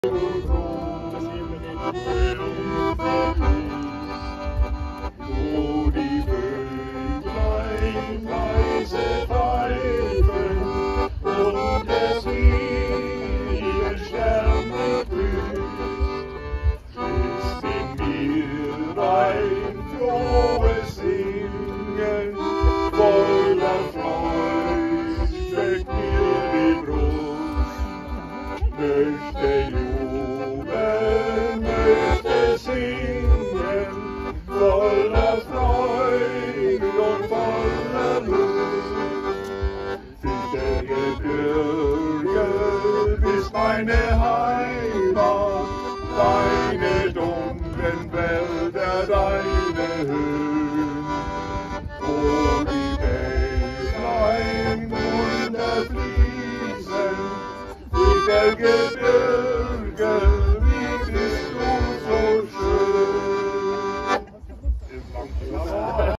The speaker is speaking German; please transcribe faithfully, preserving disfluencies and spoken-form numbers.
Meine Heimat, deine dunklen Wälder, deine Höhen, wo die Bächlein unterfließen, die Fichtelgebirgslied.